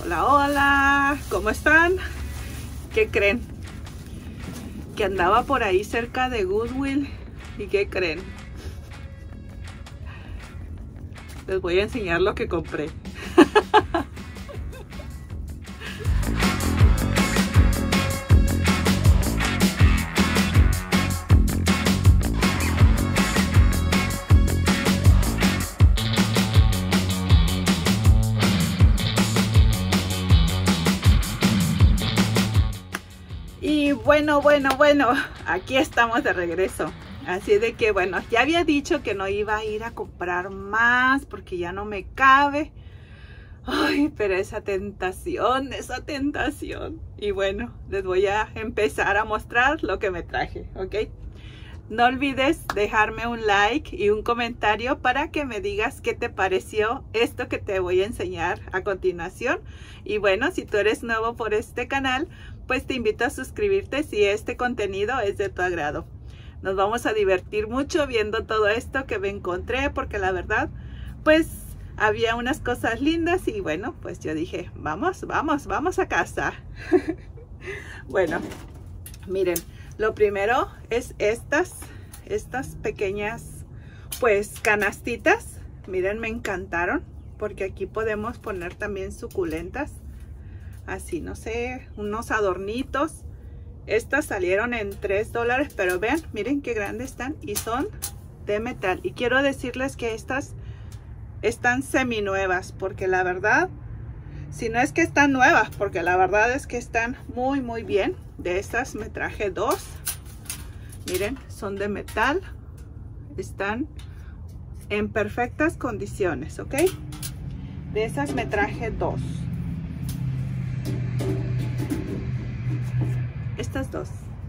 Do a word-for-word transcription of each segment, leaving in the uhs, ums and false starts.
Hola, hola, ¿cómo están? ¿Qué creen? Que andaba por ahí cerca de Goodwill. ¿Y qué creen? Les voy a enseñar lo que compré. Y bueno, bueno, bueno, aquí estamos de regreso. Así de que bueno, ya había dicho que no iba a ir a comprar más porque ya no me cabe. Ay, pero esa tentación, esa tentación. Y bueno, les voy a empezar a mostrar lo que me traje, ¿ok? No olvides dejarme un like y un comentario para que me digas qué te pareció esto que te voy a enseñar a continuación. Y bueno, si tú eres nuevo por este canal, pues te invito a suscribirte si este contenido es de tu agrado. Nos vamos a divertir mucho viendo todo esto que me encontré, porque la verdad, pues había unas cosas lindas y bueno, pues yo dije, vamos, vamos, vamos a casa. Bueno, miren, lo primero es estas, estas pequeñas, pues canastitas. Miren, me encantaron, porque aquí podemos poner también suculentas. Así, no sé, unos adornitos. Estas salieron en tres dólares, pero vean, miren qué grandes están y son de metal. Y quiero decirles que estas están semi nuevas, porque la verdad, si no es que están nuevas, porque la verdad es que están muy muy bien. De estas me traje dos. Miren, son de metal. Están en perfectas condiciones, ¿ok? De esas me traje dos. Estas dos.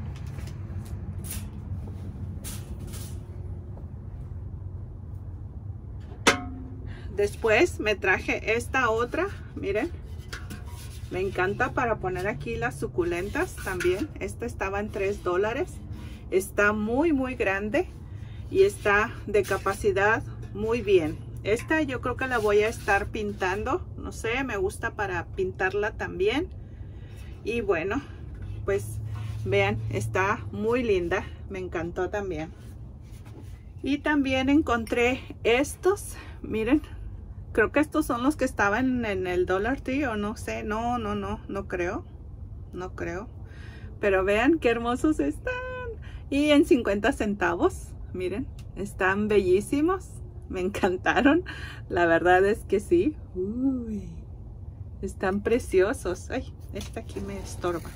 Después me traje esta otra, miren. Me encanta para poner aquí las suculentas también. Esta estaba en tres dólares. Está muy muy grande y está de capacidad muy bien. Esta yo creo que la voy a estar pintando. No sé, me gusta para pintarla también. Y bueno, pues vean, está muy linda, me encantó también. Y también encontré estos, miren, creo que estos son los que estaban en el Dollar Tree o no sé, no, no, no, no creo, no creo. Pero vean qué hermosos están. Y en cincuenta centavos, miren, están bellísimos, me encantaron. La verdad es que sí. Uy, están preciosos. Ay, esta aquí me estorba.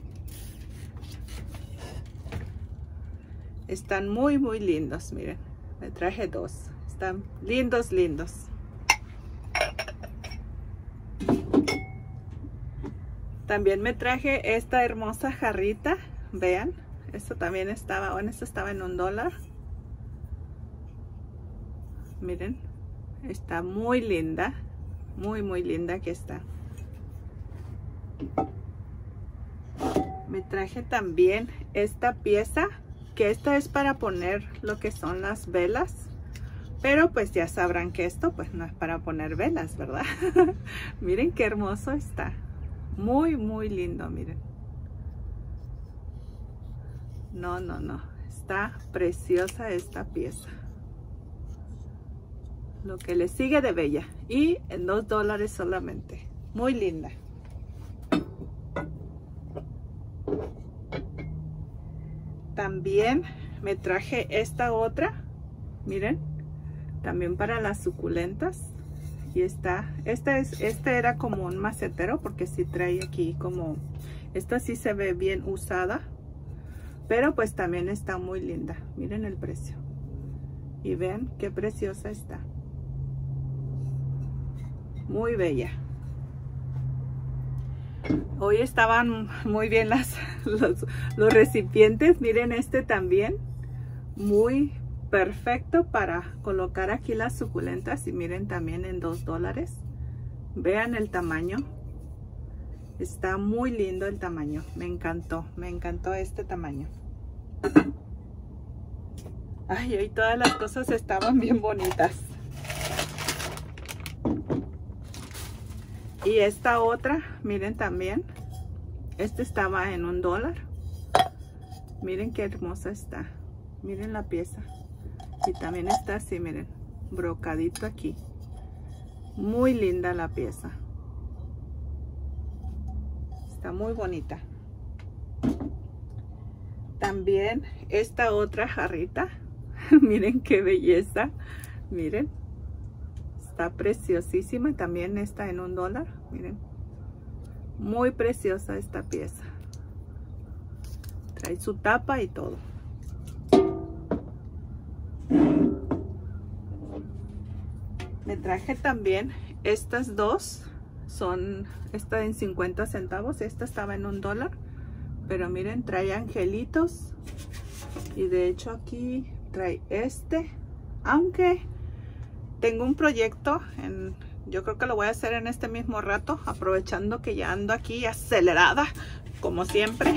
Están muy muy lindos, miren. Me traje dos. Están lindos, lindos. También me traje esta hermosa jarrita. Vean, esto también estaba, bueno, esto estaba en un dólar. Miren, está muy linda. Muy muy linda que está. Me traje también esta pieza, que esta es para poner lo que son las velas, pero pues ya sabrán que esto pues no es para poner velas, ¿verdad? Miren qué hermoso está, muy muy lindo, miren. No, no, no, está preciosa esta pieza. Lo que le sigue de bella, y en dos dólares solamente, muy linda. También me traje esta otra, miren, también para las suculentas. Y esta, esta es, este era como un macetero, porque sí trae aquí como, esta sí se ve bien usada, pero pues también está muy linda. Miren el precio y vean qué preciosa está, muy bella. Hoy estaban muy bien las, los, los recipientes. Miren este también, muy perfecto para colocar aquí las suculentas. Y miren también en dos dólares. Vean el tamaño. Está muy lindo el tamaño. Me encantó, me encantó este tamaño. Ay, hoy todas las cosas estaban bien bonitas. Y esta otra, miren también, este estaba en un dólar. Miren qué hermosa está. Miren la pieza. Y también está así, miren, brocadito aquí. Muy linda la pieza. Está muy bonita. También esta otra jarrita. Miren qué belleza. Miren. Está preciosísima. También está en un dólar. Miren. Muy preciosa esta pieza. Trae su tapa y todo. Me traje también estas dos. Son esta en cincuenta centavos. Esta estaba en un dólar. Pero miren, trae angelitos. Y de hecho aquí trae este. Aunque tengo un proyecto. En, yo creo que lo voy a hacer en este mismo rato. Aprovechando que ya ando aquí acelerada. Como siempre.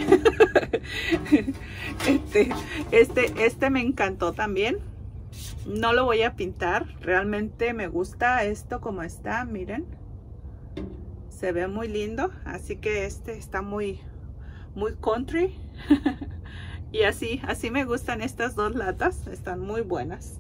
este, este, este me encantó también. No lo voy a pintar. Realmente me gusta esto como está. Miren. Se ve muy lindo. Así que este está muy, muy country. Y así, así me gustan estas dos latas. Están muy buenas.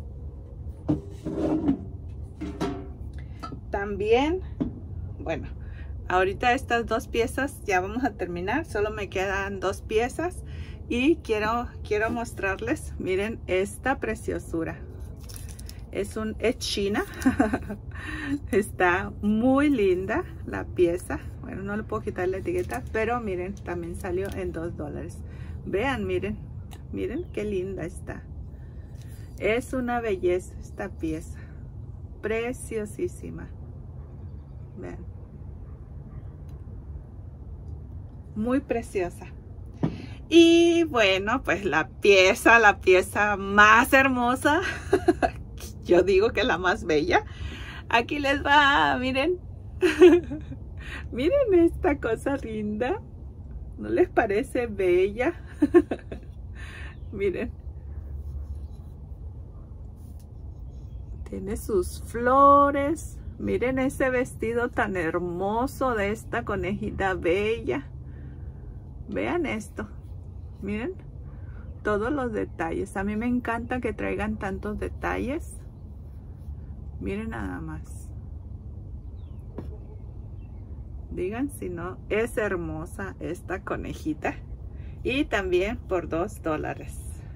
También, bueno, ahorita estas dos piezas ya vamos a terminar. Solo me quedan dos piezas. Y quiero, quiero mostrarles. Miren esta preciosura. Es un es China. Está muy linda la pieza. Bueno, no le puedo quitar la etiqueta, pero miren, también salió en dos dólares. Vean, miren, miren qué linda está. Es una belleza esta pieza. Preciosísima. Vean. Muy preciosa. Y bueno, pues la pieza, la pieza más hermosa. Yo digo que la más bella. Aquí les va, miren. Miren esta cosa linda. ¿No les parece bella? Miren. Tiene sus flores. Miren ese vestido tan hermoso de esta conejita bella. Vean esto. Miren. Todos los detalles. A mí me encanta que traigan tantos detalles. Miren nada más. Digan si no, es hermosa esta conejita. Y también por dos dólares.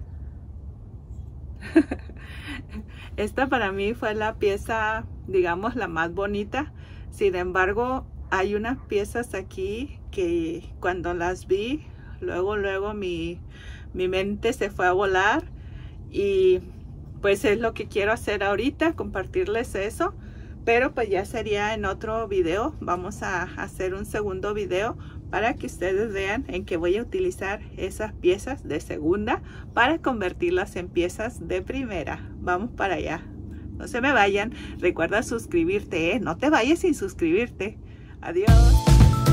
Esta para mí fue la pieza, digamos, la más bonita. Sin embargo, hay unas piezas aquí que cuando las vi, luego, luego mi, mi mente se fue a volar. Y pues es lo que quiero hacer ahorita, compartirles eso. Pero pues ya sería en otro video. Vamos a hacer un segundo video para que ustedes vean en qué voy a utilizar esas piezas de segunda para convertirlas en piezas de primera. Vamos para allá. No se me vayan. Recuerda suscribirte, ¿eh? No te vayas sin suscribirte. Adiós.